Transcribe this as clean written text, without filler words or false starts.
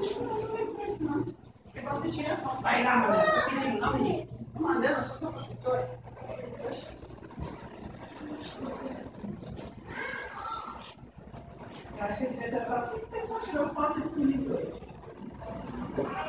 Você tira foto. Vai lá, mulher. Tô pedindo, não, menino. Tô mandando, eu sou sua professora. Eu acho que ele vai falar, por que você só tirou foto comigo?